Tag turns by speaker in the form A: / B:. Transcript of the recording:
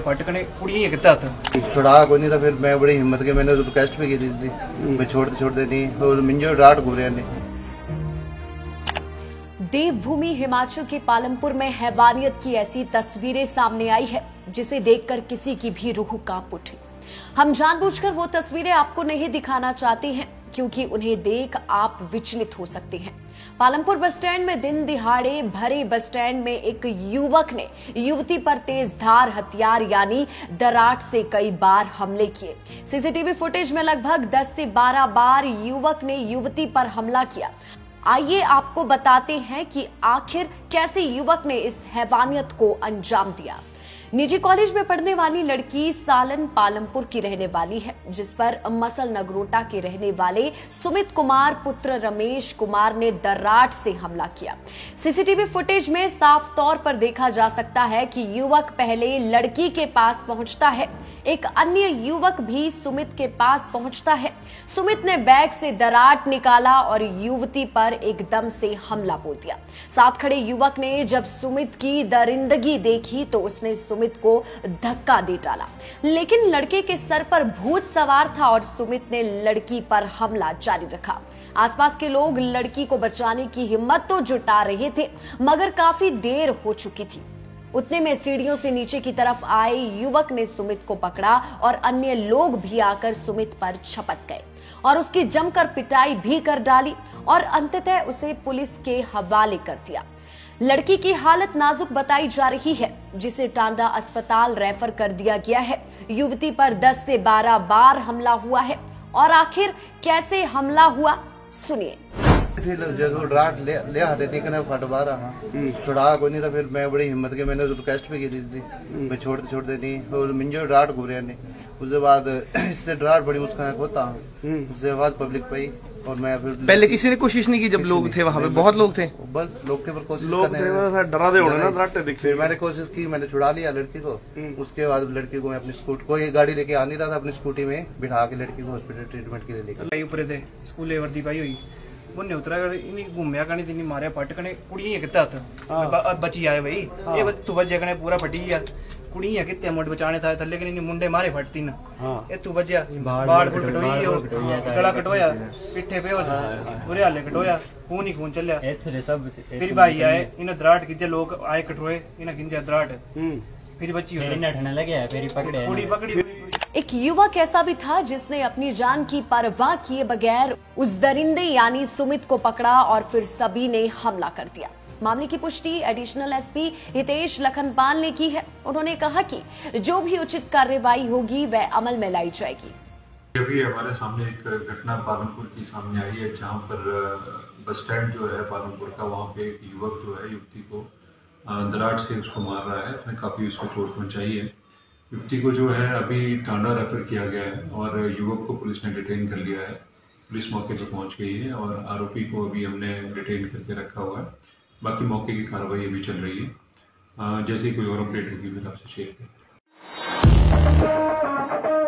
A: फटकने कुड़ी ही कितना था
B: छुड़ा कोई नहीं था। फिर मैं बड़ी हिम्मत के मैंने रिक्वेस्ट भी की थी मैं छोड़ देती और मिंजो डांट घूरे ने।
C: देवभूमि हिमाचल के पालमपुर में हैवानियत की ऐसी तस्वीरें सामने आई है जिसे देखकर किसी की भी रूह कांप उठी। हम जानबूझकर वो तस्वीरें आपको नहीं दिखाना चाहते हैं क्योंकि उन्हें देख आप विचलित हो सकते हैं। पालमपुर बस स्टैंड में दिन दिहाड़े भरे बस स्टैंड में एक युवक ने युवती पर तेजधार हथियार यानी दराट से कई बार हमले किए। सीसीटीवी फुटेज में लगभग 10 से 12 बार युवक ने युवती पर हमला किया। आइए आपको बताते हैं कि आखिर कैसे युवक ने इस हैवानियत को अंजाम दिया। निजी कॉलेज में पढ़ने वाली लड़की सालन पालमपुर की रहने वाली है, जिस पर मसल नगरोटा के रहने वाले सुमित कुमार पुत्र रमेश कुमार ने दर्राट से हमला किया। सीसीटीवी फुटेज में साफ तौर पर देखा जा सकता है कि युवक पहले लड़की के पास पहुंचता है, एक अन्य युवक भी सुमित के पास पहुंचता है। सुमित ने बैग से दराट निकाला और युवती पर एकदम से हमला बोल दिया। साथ खड़े युवक ने जब सुमित की दरिंदगी देखी तो उसने सुमित को धक्का दे डाला, लेकिन लड़के के सर पर भूत सवार था और सुमित ने लड़की पर हमला जारी रखा। आसपास के लोग लड़की को बचाने की हिम्मत तो जुटा रहे थे मगर काफी देर हो चुकी थी। उतने में सीढ़ियों से नीचे की तरफ आए युवक ने सुमित को पकड़ा और अन्य लोग भी आकर सुमित पर झपट गए और उसकी जमकर पिटाई भी कर डाली और अंततः उसे पुलिस के हवाले कर दिया। लड़की की हालत नाजुक बताई जा रही है, जिसे टांडा अस्पताल रेफर कर दिया गया है। युवती पर 10 से 12 बार हमला हुआ है और आखिर कैसे हमला हुआ सुनिए।
B: डांट ले आते थे फटवा रहा छुड़ा कोई नहीं था। फिर मैं बड़ी हिम्मत के मैंने रिक्वेस्ट भी की थी मैं छोड़ देती और मिंजो डांट घूरे ने। उसके बाद इससे डांट बड़ी मुस्कान होता उसके बाद पब्लिक पे और मैं फिर
D: पहले किसी ने कोशिश नहीं की जब लोग थे वहाँ पे बहुत लोग थे
B: लोग थे पर कोशिश डरा दे होने ना फिर मैंने कोशिश की मैंने छुड़ा लिया लड़की को। उसके बाद लड़की को मैं अपनी स्कूटी कोई गाड़ी लेके आ नहीं रहा था अपनी स्कूटी में बिठा के लड़की को हॉस्पिटल ट्रीटमेंट के लिए लेकर
A: ऊपर थे स्कूल वर्दी पाई हुई उन्हें उतरा घूमया कहीं तीन मारे फटकने कुड़ी ही कितना था बची आए भाई ये तू बजे कने पूरा फटी यार कुड़ी है कितने मुंड बचाने था लेकिन मुंडे मारे फटती ना ये तू बजिया बाढ़ फुट कटोई गला कटोया पिट्ठे पे बुरे हाले कटोया खून ही खून चलिया। फिर भाई आए इन्हें दराट कीजिए लोग आए कटोए इन्हें गिंजा दराट फिर बच्ची कुड़ी पकड़ी।
C: एक युवक ऐसा भी था जिसने अपनी जान की परवाह किए बगैर उस दरिंदे यानी सुमित को पकड़ा और फिर सभी ने हमला कर दिया। मामले की पुष्टि एडिशनल एसपी हितेश लखनपाल ने की है। उन्होंने कहा कि जो भी उचित कार्रवाई होगी वह अमल में लाई जाएगी।
E: अभी हमारे सामने एक घटना पालमपुर की सामने आई है जहां पर बस स्टैंड जो है पालमपुर का वहां पे एक युवक जो है युवती को दराट से उसको मार रहा है। उसने काफी उसको चोट पहुंचाई है। युवती को जो है अभी टांडा रेफर किया गया है और युवक को पुलिस ने डिटेन कर लिया है। पुलिस मौके पर पहुंच गई है और आरोपी को अभी हमने डिटेन करके रखा हुआ है। बाकी मौके की कार्रवाई अभी चल रही है। जैसे कोई और अपडेट होगी मैं आपसे शेयर करूंगा।